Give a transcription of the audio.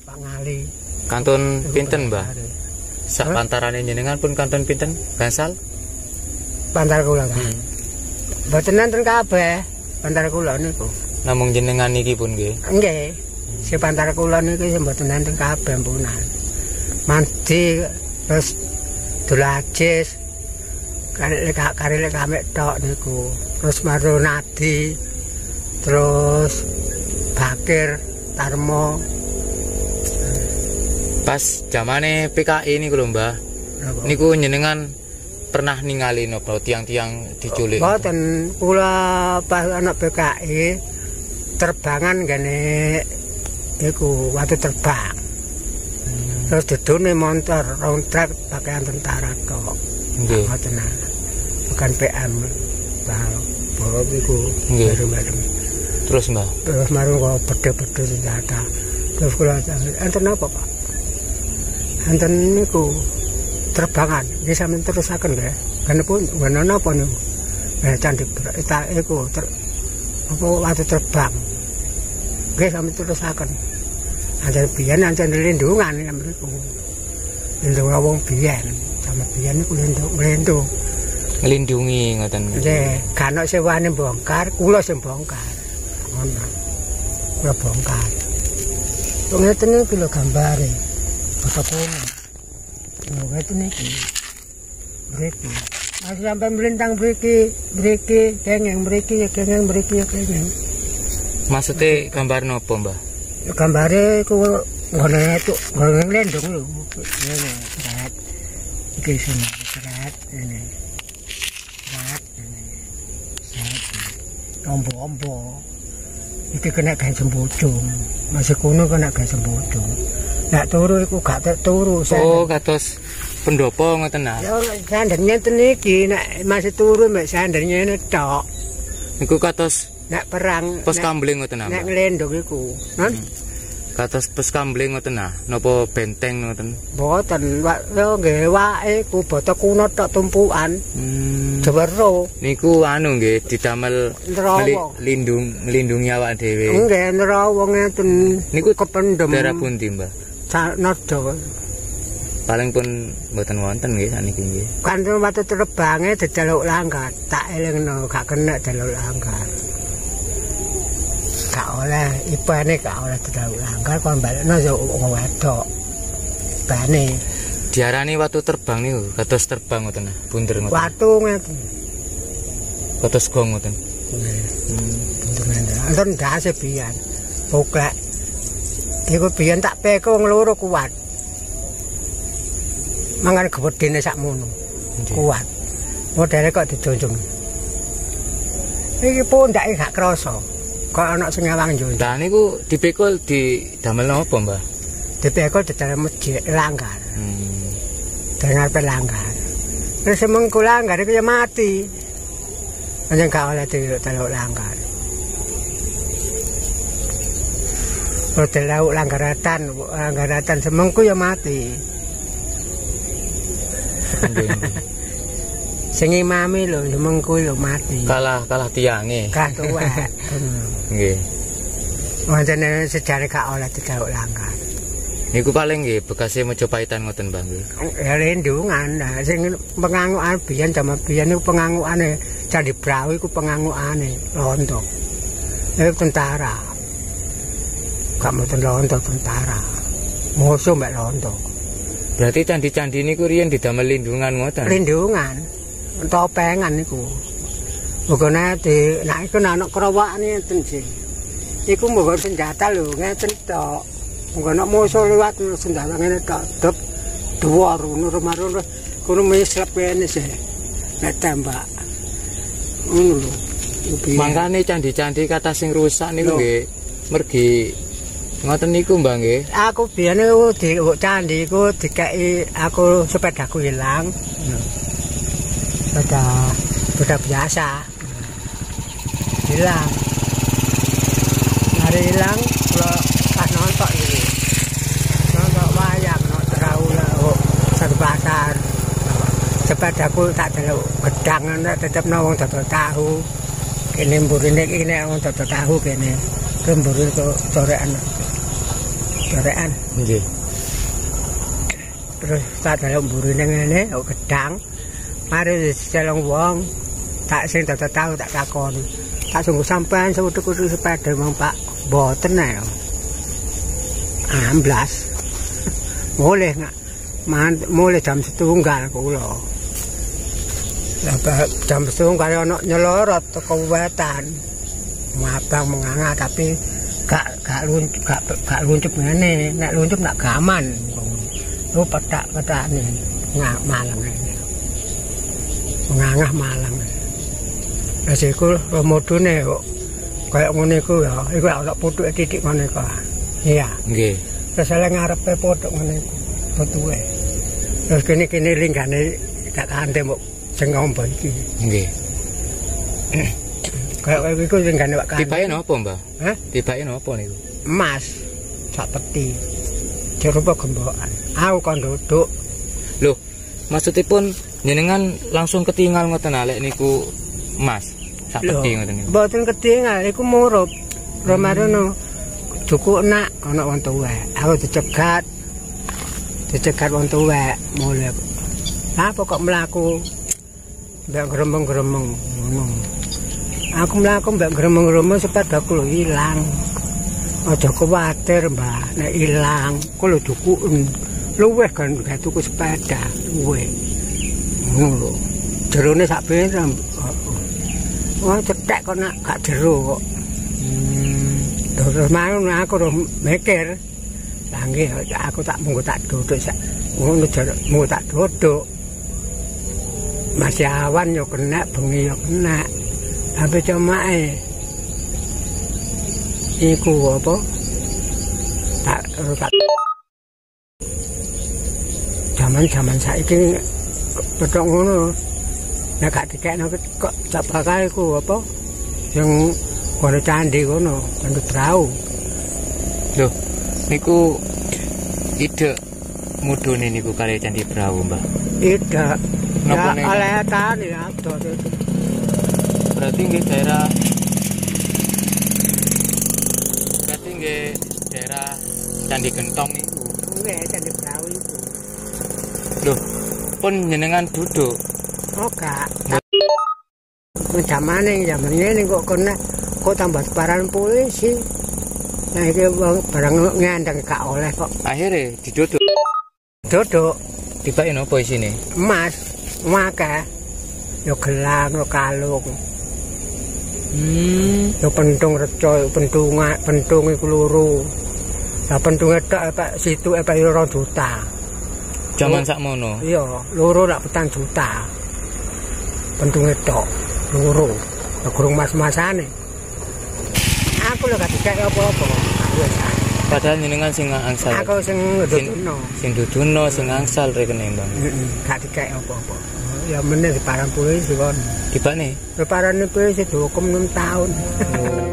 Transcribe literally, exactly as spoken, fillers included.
Pak Ngali. Kantun pinten, Mbah? Sak Hah? pantarane jenengan pun kantun pinten? Gangsal? Pantar kula kan. Hmm. Mboten nenten kabeh pantar kula niku. Namung jenengan niki pun nggih. Nggih. Si pantar kula niku mboten nenten kabeh punan. Mandi terus dolajis karek karek kamek tok niku. Terus marunadi. Terus bakir tarmo. Pas zamane P K I niku lho, Mbah. Niku jenengan pernah ningali napa tiang-tiang diculik? Mboten, kula pas ana P K I terbangan gane iku waktu terbang. Hmm. Terus didone montor round track pakaian tentara tok. Nggih. Mboten. Bukan P M. Bahwa iku bareng-bareng. Terus, Mbah? Terus marung kok bedhe-bedhe senjata. Terus kula enten apa, Pak? Enten niku terbangan, nggih sampeyan terusaken nggih. Kanipun wana napa niku? Eh candi eta iku ter apa waktu terbang. Nggih sampeyan terusaken. Anjen biyen anjen lindungan ya mriku. Lindungan wong biyen, sama biyen niku lindung lindung. Nglindungi ngoten. Nggih, kanok sewane bongkar, kula sing bongkar. Ngono. Kula bongkar. Wong ngeten iki lho gambare. Foto kono. Lho ngeten iki. Mriki. Masih sampai melintang mriki, mriki, kengeng mriki, kengeng mriki, kengeng. Maksudnya gambar nopo, Mbah? Ya gambare ku ngene itu, ngene lendung lho. Ngene, serat. Iki sini, serat ini. Serat ini. Serat. Ombo-ombo. Iki kena gawe sembojong. Masih kuno kena gawe sembojong. Nek turu iku gak turu. Oh, kados pendopo ngoten nah. Ya sandernya ten iki nek masih turu mek sandernya ini tok. Niku kados nek perang pos kambling ngoten nah. Nek nglendong iku. Hah? Kados pos kambling ngoten nah. Napa benteng ngoten? Mboten, yo nggih wae ku boto kuno tok tumpukan. Hmm. Jewero. Niku anu nggih didamel lindung nglindungi awak dhewe. Nggih, nerawa ngeten. Niku kependem. daerah pundi, Mbah? Nada. Paling pun mboten wonten nggih sakniki nggih. Kanthi waktu terbange didelok langgar, tak elingno gak kena delok langgar. Gak oleh ipane gak oleh didelok langgar kon balekno yo wong wedok. Bane diarani watu terbang niku, kados terbang ngoten nah, bunder ngoten. Watu ngeten. Kados gong ngoten. Nggih. Hmm, bunder ngoten. Enten ndase biyen. Poklek. Iku biyen tak peko wong loro kuat. Mangan gedene sakmono. Kuat. Modele kok dijonjong. Iki pundake gak krasa. Kok ana sing ngawang njunjung. Lah niku dipikul didamel napa, Mbah? Dipikul didamel masjid langgar. Hmm. Dengar pelanggar. Terus mengko langgar iku ya mati. Anjen gak oleh delok langgar. Hotel lauk langgaratan, langgaratan semengku ya mati. Sing imame lho, semengku lho mati. Kalah kalah tiange. Kan tuwek. Nggih. Wonten sejarah gak oleh digawe langgar. Niku paling nggih bekase Mojopaitan ngoten, Bang nggih. Ya lindungan. Nah, sing pengangukan biyen jaman biyen niku pengangukane Candi Brawi iku pengangukane Londo. Niku tentara. Gak mboten Londo tentara. Musuh mbek Londo. Berarti candi-candi niku riyen didamel lindungan ngoten. Lindungan. Topengan niku. Bogone di nek iku ana krowakane ngeten sih. Iku mbok senjata lho ngeten tok. Mbok musuh liwat senjata ngene tok. Dep dhuwur ngono-ngono kono mislep kene sih. Nek tembak. Ngono lho. Mangkane candi-candi kata sing rusak niku nggih mergi ngoten niku, Mbah nggih. Aku biyen niku di candi iku dikeki aku sepedaku hilang. Sepeda sepeda biasa. Hilang. Hari hilang kalau pas nonton iki. Nonton wayang nonton Trawuh satu pasar. Sepedaku tak delok gedang tetep wong dodol tahu. Kene mburine iki nek wong dodol tahu kene. Kemburi kok corekan. Corekan. Nggih. Terus tak dalam burine ngene kok gedang. Mari selong wong tak sing tak tahu tak takoni. Tak sungguh sampean sewutuk-wutuk sepeda Mang Pak. Mboten ae. Amblas. Mulih nggak. Mulih jam setunggal kula. Lah jam setunggal ana nyelorot teko wetan. Mabang menganga tapi gak gak luncup gak gak luncup ngene. Nek luncup nak gaman. Lu petak-petakne ngak Malang ngene. Mengangah Malang. Lah siku modune kok kaya ngene iku ya, iku ana putuke titik ngene kok. Iya. Nggih. Terus ala ngarepe putuk ngene iku, putuke. Terus kene-kene linggane tak kante mbok sing ngombo iki. Nggih. Kaya iku linggane wak kante. Tibake napa, Mbah? Hah? Tibake napa niku? Emas. Sak peti. Jerupa gembokan. Aku kon duduk. Loh, maksudipun jenengan langsung ketinggal ngoten alek niku emas. Sak peti ngoten niku. Mboten ketinggal, iku murup. Romarono cukup nak ana wong tuwek. Aku dicegat. Dicegat wong tuwek mulai. Apa kok mlaku mbek gremeng-gremeng ngono. Aku mlaku mbek gremeng-gremeng sepedaku lho ilang. Aja kuwatir, Mbah, nek ilang, ku lho dukuken. Luweh kan gak tuku sepeda, luweh. Ngono lho. Jerone sak pirang. Wah, cetek kok nak gak jero kok. Hmm. Terus mau aku ro mikir. Lah nggih aku tak munggo tak duduk sak. Ngono jero munggo tak duduk. Masih awan yo kena, bengi yo kena. Sampai cemake. Iku apa? Tak tak Zaman-zaman saiki pedhok ngono. Nek gak dikekno kok tak bakal iku apa? Yang kono candi kono, candi Brau. Loh, niku ide mudune niku kali Candi Brau, Mbah. Ide. Ya oleh tani ya, berarti nggih daerah berarti nggih daerah Candi Gentong niku. Nggih, Candi Brau iku. Loh, pun jenengan duduk. Oh, gak. Zamane zaman ngene kok kena kok tambah paran polisi. Nah iki barang ngandeng gak oleh kok. Akhirnya diduduk. Duduk. Tibake napa isine? Emas, akeh. Yo gelang, yo kalung. Hmm, yo pentung reca, pentung pentung iku loro. Lah pentunge tok Pak situ e bayar rong juta. Jaman sakmono. Iya, loro lak petang juta. Pentunge tok loro. Lah gurung mas-masane. Aku lho gak dikek apa-apa. Padahal jenengan sing angsal. Aku sing duduno. Sing duduno, sing angsal rekene, Bang. Heeh, gak dikek apa-apa. Ya meneh di parang polisi kon. Dibane. Parane polisi dihukum enam tahun. Oh.